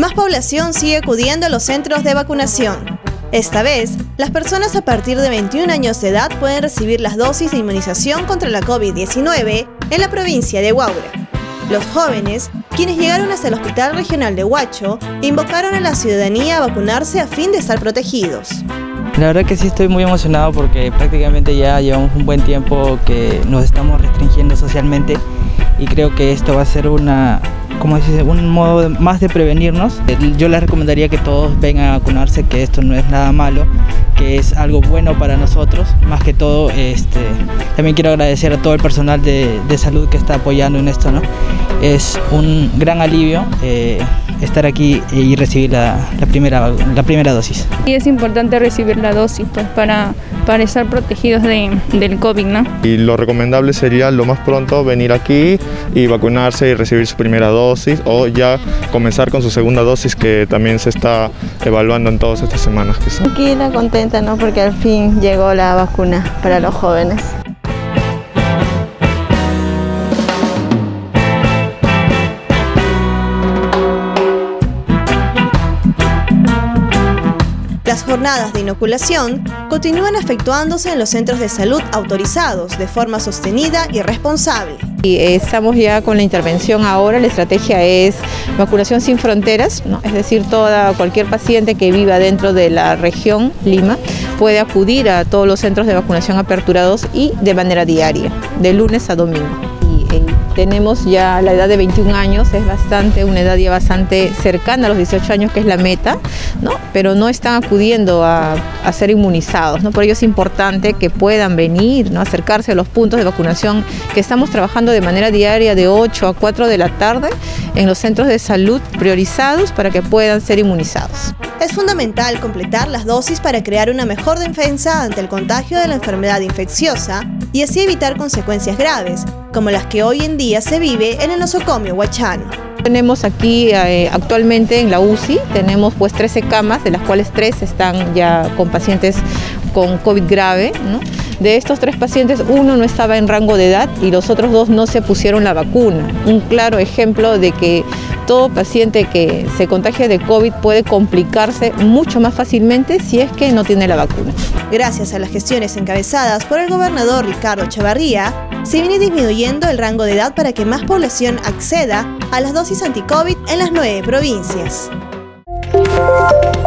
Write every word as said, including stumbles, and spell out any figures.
Más población sigue acudiendo a los centros de vacunación. Esta vez, las personas a partir de veintiún años de edad pueden recibir las dosis de inmunización contra la COVID diecinueve en la provincia de Huaura. Los jóvenes, quienes llegaron hasta el Hospital Regional de Huacho, invocaron a la ciudadanía a vacunarse a fin de estar protegidos. La verdad que sí estoy muy emocionado porque prácticamente ya llevamos un buen tiempo que nos estamos restringiendo socialmente y creo que esto va a ser una, como dice, un modo más de prevenirnos. Yo les recomendaría que todos vengan a vacunarse, que esto no es nada malo, que es algo bueno para nosotros. Más que todo, este, también quiero agradecer a todo el personal de, de salud que está apoyando en esto, ¿no? Es un gran alivio eh, estar aquí y recibir la, la, primera, la primera dosis. Y es importante recibir la dosis pues, para, para estar protegidos de, del COVID, ¿no? Y lo recomendable sería lo más pronto venir aquí y vacunarse y recibir su primera dosis o ya comenzar con su segunda dosis, que también se está evaluando en todas estas semanas que son. Tranquila, contenta, ¿no? Porque al fin llegó la vacuna para los jóvenes. Las jornadas de inoculación continúan efectuándose en los centros de salud autorizados de forma sostenida y responsable. Y estamos ya con la intervención ahora, la estrategia es vacunación sin fronteras, ¿no? Es decir, toda, cualquier paciente que viva dentro de la región Lima puede acudir a todos los centros de vacunación aperturados y de manera diaria, de lunes a domingo. Tenemos ya la edad de veintiún años, es bastante, una edad ya bastante cercana a los dieciocho años, que es la meta, ¿no? Pero no están acudiendo a, a ser inmunizados, ¿no? Por ello es importante que puedan venir, ¿no? Acercarse a los puntos de vacunación que estamos trabajando de manera diaria de ocho a cuatro de la tarde en los centros de salud priorizados para que puedan ser inmunizados. Es fundamental completar las dosis para crear una mejor defensa ante el contagio de la enfermedad infecciosa y así evitar consecuencias graves, como las que hoy en día se vive en el nosocomio huachano. Tenemos aquí eh, actualmente en la U C I, tenemos pues trece camas, de las cuales tres están ya con pacientes con COVID grave, ¿no? De estos tres pacientes, uno no estaba en rango de edad y los otros dos no se pusieron la vacuna. Un claro ejemplo de que todo paciente que se contagie de COVID puede complicarse mucho más fácilmente si es que no tiene la vacuna. Gracias a las gestiones encabezadas por el gobernador Ricardo Chavarría, se viene disminuyendo el rango de edad para que más población acceda a las dosis anti-COVID en las nueve provincias.